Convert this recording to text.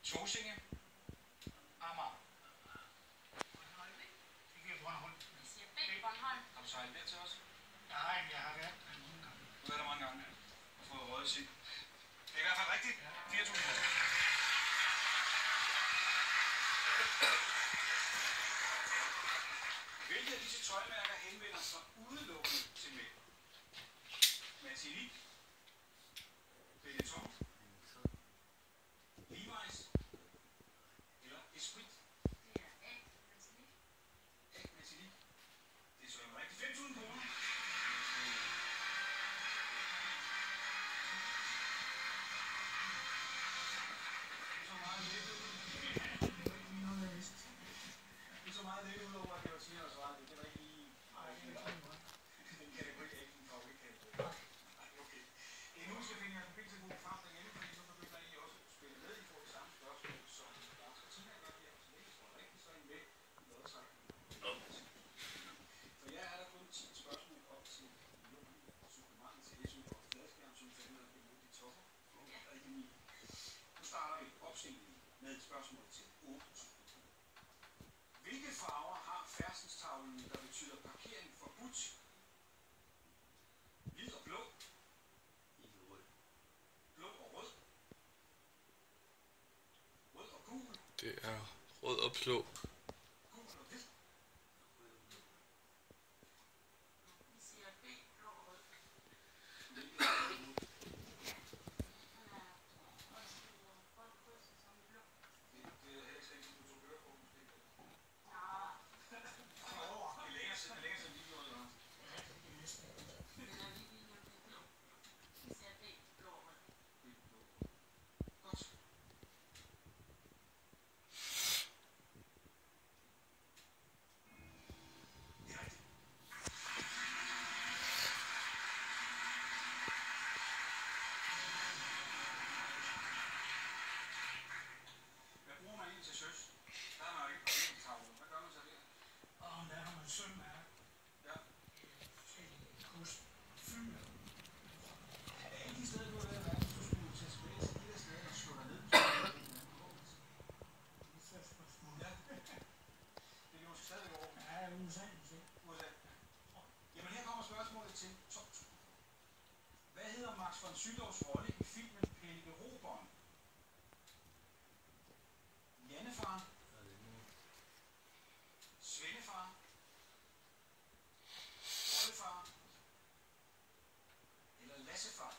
Tåsinge. Amager. Det giver Bornholm. Vi siger B. Bornholm. Har du sejlet der til os? Nej, men jeg har været der nogle gange. Du er der mange gange. Og fået røget sig. Det er i hvert fald rigtigt. 4.000 kroner. Hvilke af disse tøjmærker henvender sig udelukkende til mænd? Martinique, Benetton, Levi's eller Esprit? Det er A. Martinique. A. Martinique. Det er så en rigtig 5.000 kroner. Så meget lidt ud. Det er så meget lidt ud over, at det var 10 års svaret. Det var ikke lige... Den kategori er ikke en favoritkategori. Nej, okay. Nu skal finde en biltelefon frem derhjemme, fordi nu begynder I også at spille med. I får det samme spørgsmål, som Lars og Tina gør her. Så det er rigtigt, så er I med i lodtrækningen. For jer er der kun 10 spørgsmål op til supplementet til SU og fladskærmsyn, for at finde ud af de topper. Og ikke 9. Nu starter vi opstillingen med et spørgsmål til 8. Hvilke farver har færdselstavlen, der betyder parkering forbudt? Hvid og blå. Blå og rød. Rød og gul. Det er rød og blå. Gul og hvid. Vi siger B. Blå og rød. Hvilket er rød. Han er også rød krydset som blå. Det er heller ikke sådan, du tog høre på, måske. Nå. Det er længere siden vi gjorde det, Lars. Den er lige nu det blå. Vi siger B. Blå og rød. Godt. Det er rigtigt. Hvad bruger man egentlig til søs? Der er man jo ikke på parkeringstavlen. Hvad gør man så der? Og der har man sømærker. Ja. Forskellige kost. Fylder. Er det ikke de steder, du har været i verden, du skulle tage tilbage til de der steder, der slår dig ned? Så er det en anden kort. Det er første spørgsmål. Ja. Det er jo stadig over. Ja, USA måske. USA. Jamen her kommer spørgsmålet til 2. Hvad hedder Max von Sydows rolle i filmen Pelle Roberen? Jannefar, Svendefar, Oldefar eller Lassefar?